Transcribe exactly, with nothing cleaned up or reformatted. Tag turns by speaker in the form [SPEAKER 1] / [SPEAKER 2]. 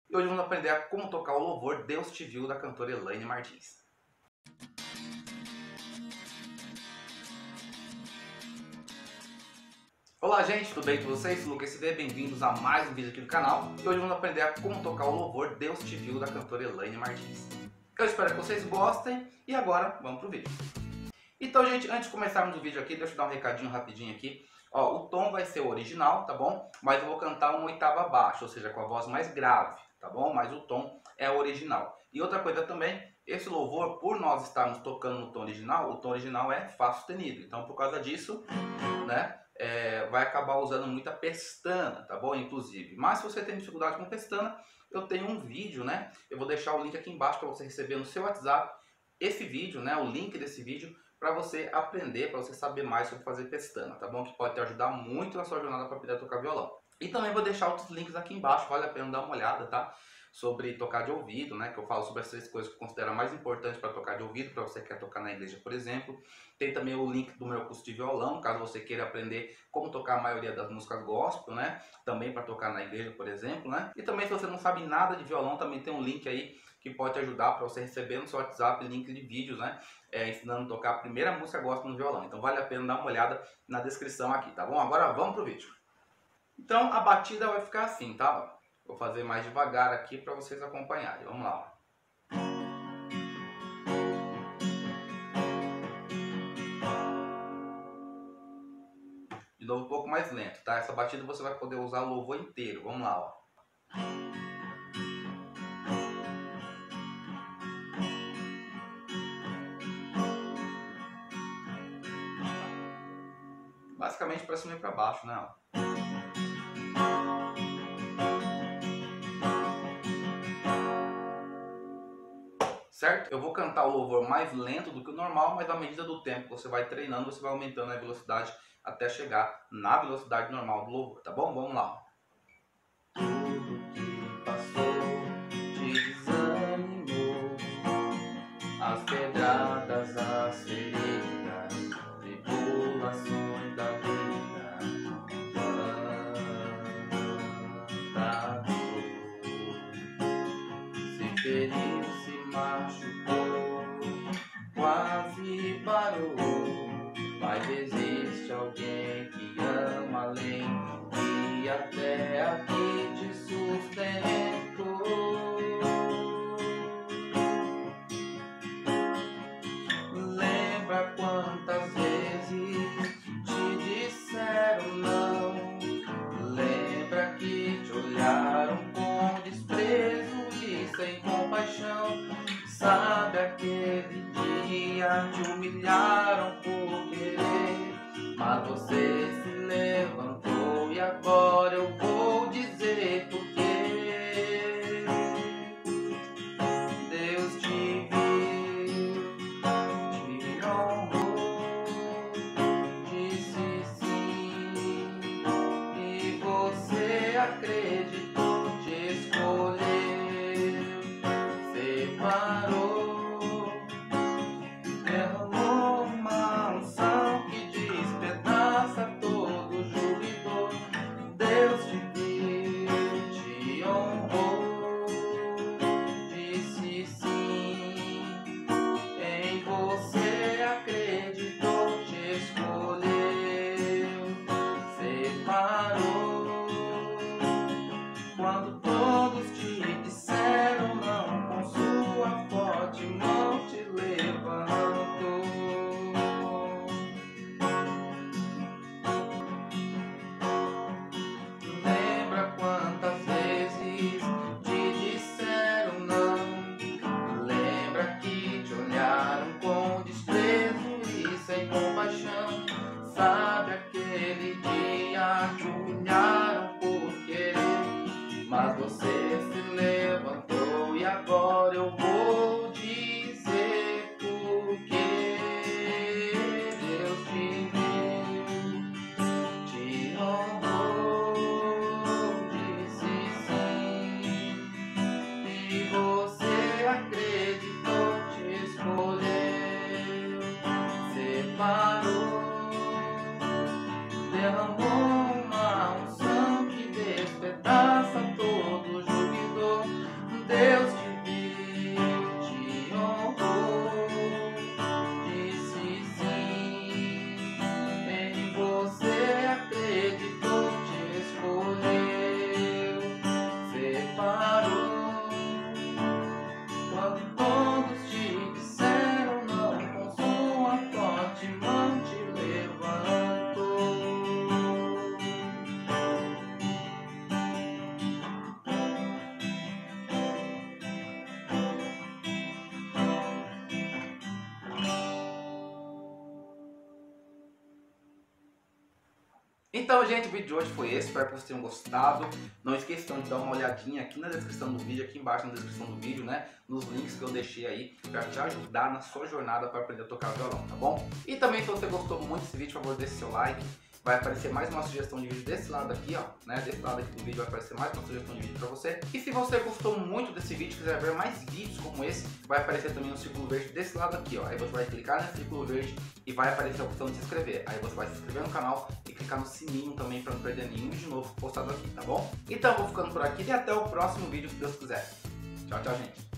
[SPEAKER 1] E hoje vamos aprender a como tocar o louvor Deus Te Viu, da cantora Elaine Martins. Olá gente, tudo bem com vocês? Sou o Lucas S D, bem-vindos a mais um vídeo aqui do canal. E hoje vamos aprender a como tocar o louvor Deus Te Viu, da cantora Elaine Martins. Eu espero que vocês gostem e agora vamos pro vídeo. Então gente, antes de começarmos o vídeo aqui, deixa eu dar um recadinho rapidinho aqui. Ó, o tom vai ser o original, tá bom? Mas eu vou cantar uma oitava abaixo, ou seja, com a voz mais grave, tá bom? Mas o tom é o original. E outra coisa também, esse louvor, por nós estarmos tocando no tom original, o tom original é Fá sustenido. Então por causa disso, né, é, vai acabar usando muita pestana, tá bom? Inclusive. Mas se você tem dificuldade com pestana, eu tenho um vídeo, né? Eu vou deixar o link aqui embaixo para você receber no seu WhatsApp esse vídeo, né? O link desse vídeo, para você aprender, para você saber mais sobre fazer pestana, tá bom? Que pode te ajudar muito na sua jornada para aprender a tocar violão. E também vou deixar outros links aqui embaixo, vale a pena dar uma olhada, tá? Sobre tocar de ouvido, né? Que eu falo sobre as três coisas que eu considero mais importantes para tocar de ouvido, para você que quer tocar na igreja, por exemplo. Tem também o link do meu curso de violão, caso você queira aprender como tocar a maioria das músicas gospel, né? Também para tocar na igreja, por exemplo, né? E também se você não sabe nada de violão, também tem um link aí que pode te ajudar para você receber no seu WhatsApp link de vídeos, né? É, ensinando a tocar a primeira música gospel no violão. Então vale a pena dar uma olhada na descrição aqui, tá bom? Agora vamos pro vídeo. Então a batida vai ficar assim, tá? Vou fazer mais devagar aqui para vocês acompanharem. Vamos lá. De novo um pouco mais lento, tá? Essa batida você vai poder usar o louvor inteiro. Vamos lá, ó. Basicamente para cima e para baixo, né? Certo? Eu vou cantar o louvor mais lento do que o normal, mas à medida do tempo que você vai treinando, você vai aumentando a velocidade até chegar na velocidade normal do louvor, tá bom? Vamos lá. Tudo que passou te desanimou, as pedradas, as feridas, tribulações da vida, tanta dor, se feriu, se machucou, quase parou, mas existe alguém que ama além e até aqui te sustentou. Lembra quantas vezes te disseram não? Lembra que te olharam com desprezo e sem compaixão? Sabe aquele dia te humilharam por querer, mas você se levantou e agora eu vou dizer por quê. Deus te viu, te honrou, disse sim, e você acreditou, te escolheu, separou, derramou uma unção que despedaça todo jugo e dor. Deus te viu, te honrou, disse sim, em você acreditou, te escolheu, separou. Quando todos te disseram não, com sua forte mão te levantou. Então, gente, o vídeo de hoje foi esse, espero que vocês tenham gostado. Não esqueçam de dar uma olhadinha aqui na descrição do vídeo, aqui embaixo na descrição do vídeo, né, nos links que eu deixei aí para te ajudar na sua jornada para aprender a tocar violão, tá bom? E também, se você gostou muito desse vídeo, por favor, deixe seu like. Vai aparecer mais uma sugestão de vídeo desse lado aqui, ó, né, desse lado aqui do vídeo vai aparecer mais uma sugestão de vídeo para você. E se você gostou muito desse vídeo, quiser ver mais vídeos como esse, vai aparecer também um círculo verde desse lado aqui, ó. Aí você vai clicar nesse círculo verde e vai aparecer a opção de se inscrever. Aí você vai se inscrever no canal e clicar no sininho também para não perder nenhum vídeo novo postado aqui, tá bom? Então eu vou ficando por aqui e até o próximo vídeo, se Deus quiser. Tchau, tchau, gente.